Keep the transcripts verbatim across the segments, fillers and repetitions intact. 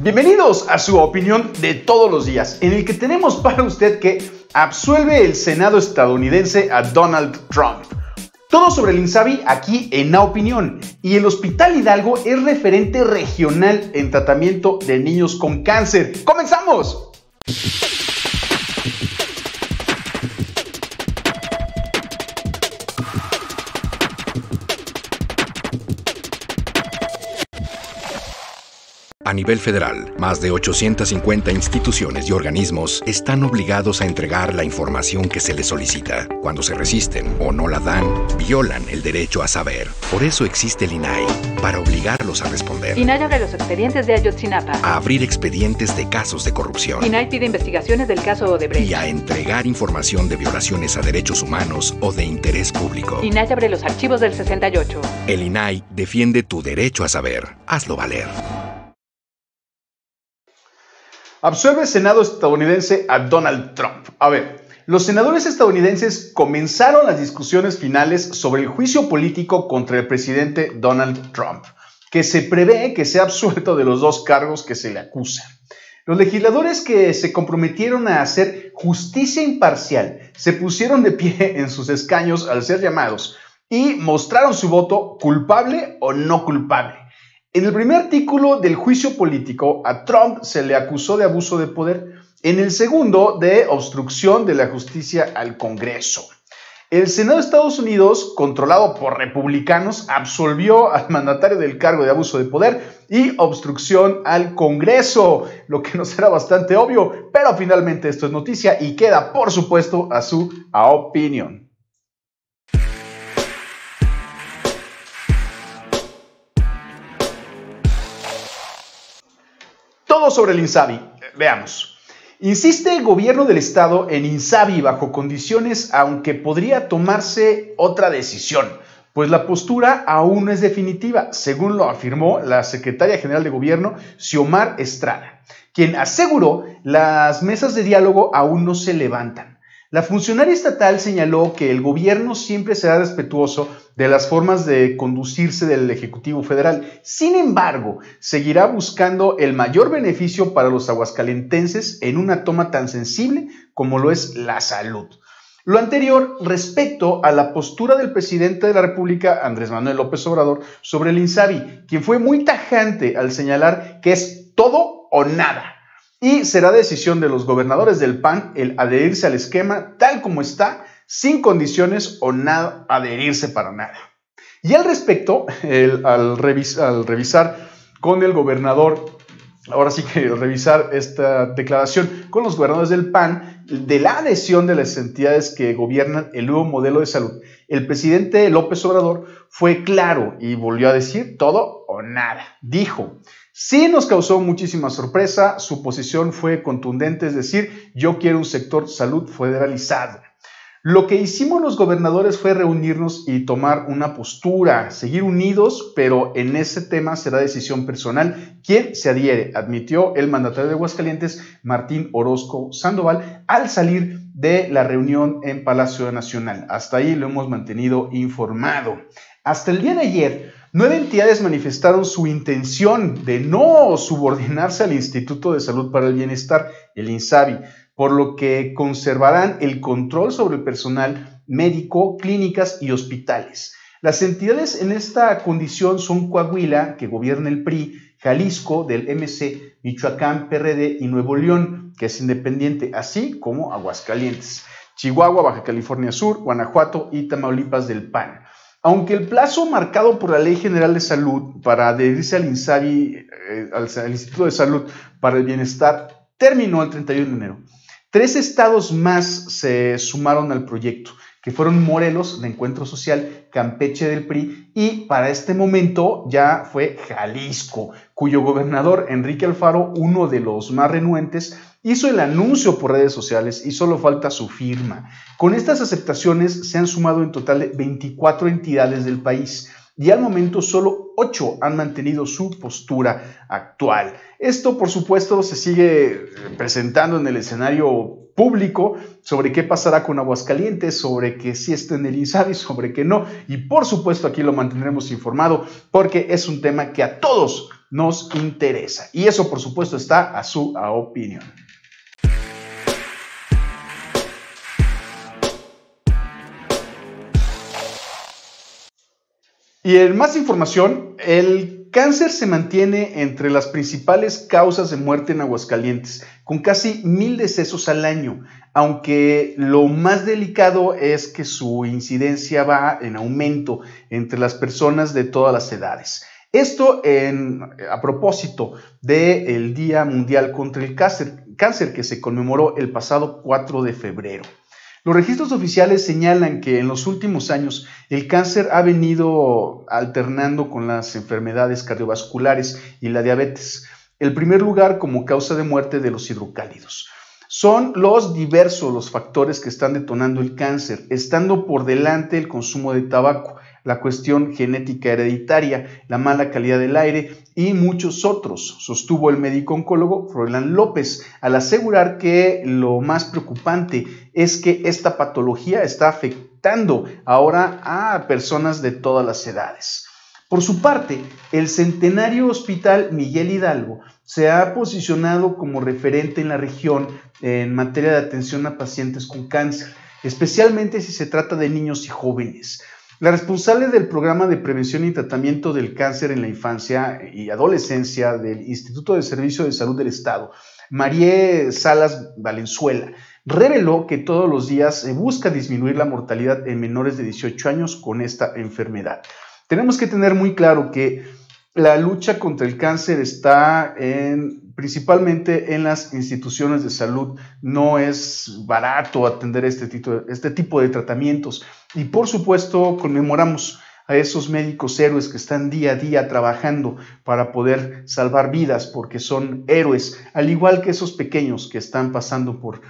Bienvenidos a su opinión de todos los días, en el que tenemos para usted que absuelve el Senado estadounidense a Donald Trump. Todo sobre el INSABI aquí en La Opinión. Y el Hospital Hidalgo es referente regional en tratamiento de niños con cáncer. ¡Comenzamos! A nivel federal, más de ochocientas cincuenta instituciones y organismos están obligados a entregar la información que se les solicita. Cuando se resisten o no la dan, violan el derecho a saber. Por eso existe el I N A I, para obligarlos a responder. I N A I abre los expedientes de Ayotzinapa. A abrir expedientes de casos de corrupción. I N A I pide investigaciones del caso Odebrecht. Y a entregar información de violaciones a derechos humanos o de interés público. I N A I abre los archivos del sesenta y ocho. El I N A I defiende tu derecho a saber. Hazlo valer. Absuelve el Senado estadounidense a Donald Trump. A ver, los senadores estadounidenses comenzaron las discusiones finales sobre el juicio político contra el presidente Donald Trump, que se prevé que sea absuelto de los dos cargos que se le acusan. Los legisladores que se comprometieron a hacer justicia imparcial se pusieron de pie en sus escaños al ser llamados y mostraron su voto culpable o no culpable. En el primer artículo del juicio político, a Trump se le acusó de abuso de poder. En el segundo, de obstrucción de la justicia al Congreso. El Senado de Estados Unidos, controlado por republicanos, absolvió al mandatario del cargo de abuso de poder y obstrucción al Congreso, lo que nos era bastante obvio, pero finalmente esto es noticia y queda, por supuesto, a su opinión. Todo sobre el INSABI. Veamos. Insiste el gobierno del estado en INSABI bajo condiciones, aunque podría tomarse otra decisión, pues la postura aún no es definitiva, según lo afirmó la secretaria general de gobierno, Xiomara Estrada, quien aseguró las mesas de diálogo aún no se levantan. La funcionaria estatal señaló que el gobierno siempre será respetuoso de las formas de conducirse del Ejecutivo Federal. Sin embargo, seguirá buscando el mayor beneficio para los aguascalentenses en una toma tan sensible como lo es la salud. Lo anterior respecto a la postura del presidente de la República, Andrés Manuel López Obrador, sobre el INSABI, quien fue muy tajante al señalar que es todo o nada. Y será decisión de los gobernadores del P A N el adherirse al esquema tal como está, sin condiciones o nada adherirse para nada. Y al respecto, el, al, revis, al revisar con el gobernador, ahora sí que revisar esta declaración con los gobernadores del P A N de la adhesión de las entidades que gobiernan el nuevo modelo de salud, el presidente López Obrador fue claro y volvió a decir todo o nada. Dijo: sí nos causó muchísima sorpresa, su posición fue contundente, es decir, yo quiero un sector salud federalizado. Lo que hicimos los gobernadores fue reunirnos y tomar una postura, seguir unidos, pero en ese tema será decisión personal quién se adhiere, admitió el mandatario de Aguascalientes, Martín Orozco Sandoval, al salir de la reunión en Palacio Nacional. Hasta ahí lo hemos mantenido informado. Hasta el día de ayer, nueve entidades manifestaron su intención de no subordinarse al Instituto de Salud para el Bienestar, el INSABI, por lo que conservarán el control sobre el personal médico, clínicas y hospitales. Las entidades en esta condición son Coahuila, que gobierna el P R I, Jalisco, del M C, Michoacán, P R D y Nuevo León, que es independiente, así como Aguascalientes, Chihuahua, Baja California Sur, Guanajuato y Tamaulipas del P A N. Aunque el plazo marcado por la Ley General de Salud para adherirse al INSABI, eh, al, al Instituto de Salud para el Bienestar, terminó el treinta y uno de enero. Tres estados más se sumaron al proyecto, que fueron Morelos, de Encuentro Social, Campeche del P R I, y para este momento ya fue Jalisco, cuyo gobernador Enrique Alfaro, uno de los más renuentes, hizo el anuncio por redes sociales y solo falta su firma. Con estas aceptaciones se han sumado en total veinticuatro entidades del país y al momento solo ocho han mantenido su postura actual. Esto, por supuesto, se sigue presentando en el escenario público sobre qué pasará con Aguascalientes, sobre que sí está en el INSABI, sobre que no, y por supuesto aquí lo mantendremos informado porque es un tema que a todos nos interesa. Y eso, por supuesto, está a su a opinión. Y en más información, el cáncer se mantiene entre las principales causas de muerte en Aguascalientes, con casi mil decesos al año, aunque lo más delicado es que su incidencia va en aumento entre las personas de todas las edades. Esto en, a propósito del Día Mundial contra el Cáncer, cáncer que se conmemoró el pasado cuatro de febrero. Los registros oficiales señalan que en los últimos años el cáncer ha venido alternando con las enfermedades cardiovasculares y la diabetes, el primer lugar como causa de muerte de los hidrocálidos. Son los diversos los factores que están detonando el cáncer, estando por delante el consumo de tabaco, la cuestión genética hereditaria, la mala calidad del aire y muchos otros, sostuvo el médico oncólogo Froilán López, al asegurar que lo más preocupante es que esta patología está afectando ahora a personas de todas las edades. Por su parte, el Centenario Hospital Miguel Hidalgo se ha posicionado como referente en la región en materia de atención a pacientes con cáncer, especialmente si se trata de niños y jóvenes. La responsable del programa de prevención y tratamiento del cáncer en la infancia y adolescencia del Instituto de Servicio de Salud del Estado, María Salas Valenzuela, reveló que todos los días se busca disminuir la mortalidad en menores de dieciocho años con esta enfermedad. Tenemos que tener muy claro que la lucha contra el cáncer está en, principalmente en las instituciones de salud. No es barato atender este tipo, este tipo de tratamientos. Y por supuesto conmemoramos a esos médicos héroes que están día a día trabajando para poder salvar vidas, porque son héroes, al igual que esos pequeños que están pasando por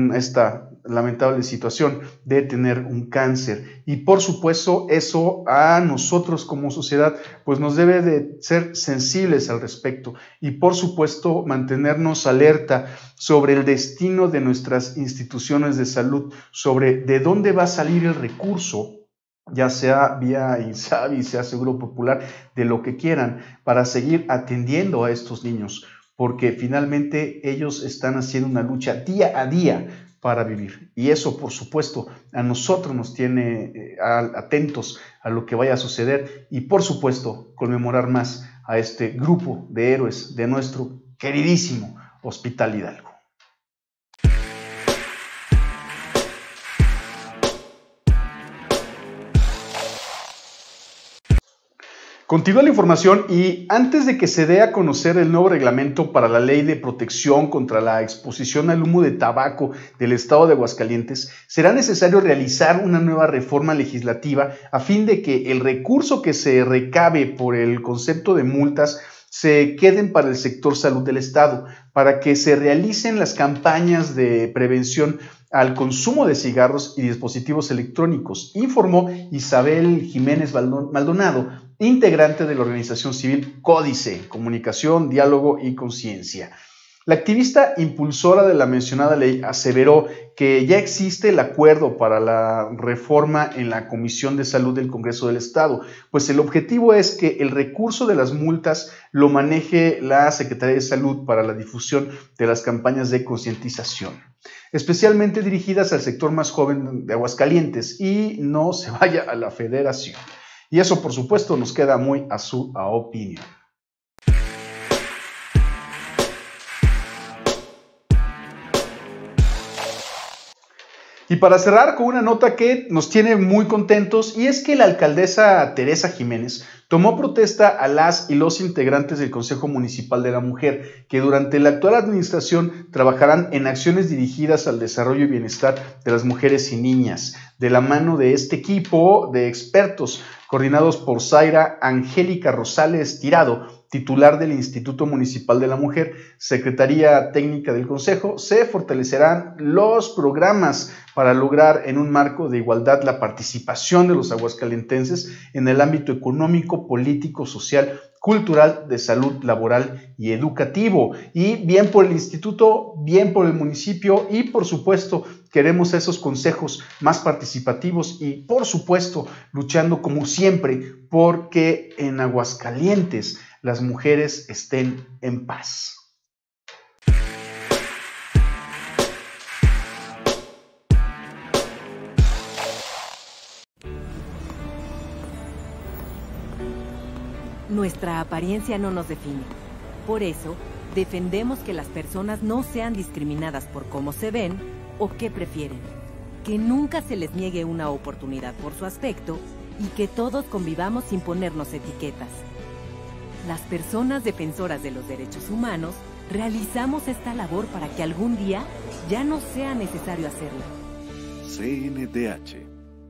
esta lamentable situación de tener un cáncer. Y por supuesto eso a nosotros como sociedad pues nos debe de ser sensibles al respecto y por supuesto mantenernos alerta sobre el destino de nuestras instituciones de salud, sobre de dónde va a salir el recurso, ya sea vía INSABI, sea Seguro Popular, de lo que quieran, para seguir atendiendo a estos niños, porque finalmente ellos están haciendo una lucha día a día para vivir. Y eso, por supuesto, a nosotros nos tiene eh, atentos a lo que vaya a suceder y, por supuesto, conmemorar más a este grupo de héroes de nuestro queridísimo Hospital Hidalgo. Continúa la información y antes de que se dé a conocer el nuevo reglamento para la Ley de Protección contra la Exposición al Humo de Tabaco del Estado de Aguascalientes, será necesario realizar una nueva reforma legislativa a fin de que el recurso que se recabe por el concepto de multas se queden para el sector salud del Estado, para que se realicen las campañas de prevención al consumo de cigarros y dispositivos electrónicos, informó Isabel Jiménez Maldonado, integrante de la organización civil Códice, Comunicación, Diálogo y Conciencia. La activista impulsora de la mencionada ley aseveró que ya existe el acuerdo para la reforma en la Comisión de Salud del Congreso del Estado, pues el objetivo es que el recurso de las multas lo maneje la Secretaría de Salud para la difusión de las campañas de concientización, especialmente dirigidas al sector más joven de Aguascalientes, y no se vaya a la Federación. Y eso, por supuesto, nos queda muy a su a opinión. Y para cerrar con una nota que nos tiene muy contentos, y es que la alcaldesa Teresa Jiménez tomó protesta a las y los integrantes del Consejo Municipal de la Mujer, que durante la actual administración trabajarán en acciones dirigidas al desarrollo y bienestar de las mujeres y niñas, de la mano de este equipo de expertos coordinados por Zaira Angélica Rosales Tirado, titular del Instituto Municipal de la Mujer, Secretaría Técnica del Consejo. Se fortalecerán los programas para lograr en un marco de igualdad la participación de los aguascalentenses en el ámbito económico, político, social cultural, de salud laboral y educativo. Y bien por el instituto, bien por el municipio y por supuesto queremos esos consejos más participativos y por supuesto luchando como siempre porque en Aguascalientes las mujeres estén en paz. Nuestra apariencia no nos define. Por eso, defendemos que las personas no sean discriminadas por cómo se ven o qué prefieren, que nunca se les niegue una oportunidad por su aspecto y que todos convivamos sin ponernos etiquetas. Las personas defensoras de los derechos humanos realizamos esta labor para que algún día ya no sea necesario hacerlo. C N D H.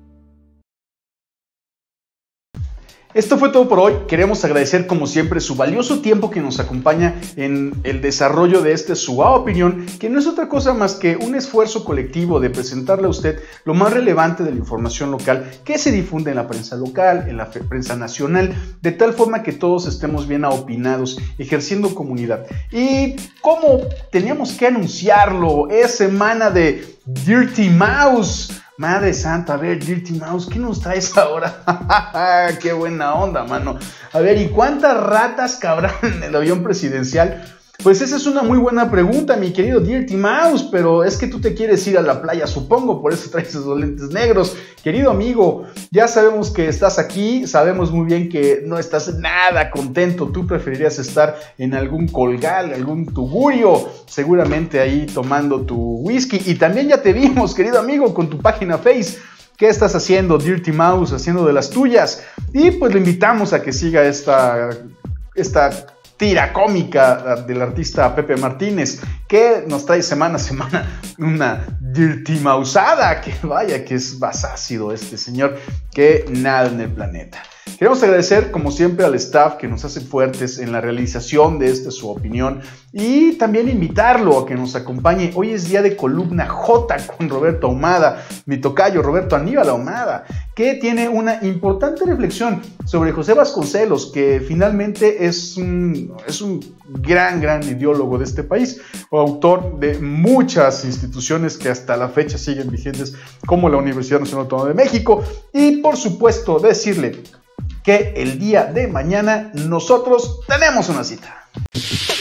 Esto fue todo por hoy. Queremos agradecer como siempre su valioso tiempo que nos acompaña en el desarrollo de este su opinión, que no es otra cosa más que un esfuerzo colectivo de presentarle a usted lo más relevante de la información local que se difunde en la prensa local, en la prensa nacional, de tal forma que todos estemos bien opinados, ejerciendo comunidad. Y como teníamos que anunciarlo, es semana de Dirty Mouse. Madre santa, a ver, Dirty Mouse, ¿qué nos traes ahora? ¡Qué buena onda, mano! A ver, ¿y cuántas ratas cabrán en el avión presidencial? Pues esa es una muy buena pregunta, mi querido Dirty Mouse, pero es que tú te quieres ir a la playa, supongo, por eso traes esos lentes negros. Querido amigo, ya sabemos que estás aquí, sabemos muy bien que no estás nada contento, tú preferirías estar en algún colgal, algún tugurio, seguramente ahí tomando tu whisky. Y también ya te vimos, querido amigo, con tu página Face. ¿Qué estás haciendo, Dirty Mouse, haciendo de las tuyas? Y pues le invitamos a que siga esta... esta tira cómica del artista Pepe Martínez, que nos trae semana a semana una Dirty Mouseada, que vaya que es más ácido este señor que nada en el planeta. Queremos agradecer como siempre al staff que nos hace fuertes en la realización de esta su opinión y también invitarlo a que nos acompañe. Hoy es día de columna J con Roberto Ahumada, mi tocayo Roberto Aníbal Ahumada, que tiene una importante reflexión sobre José Vasconcelos, que finalmente es un, es un gran, gran ideólogo de este país, o autor de muchas instituciones que hasta la fecha siguen vigentes, como la Universidad Nacional Autónoma de México, y por supuesto decirle que el día de mañana nosotros tenemos una cita.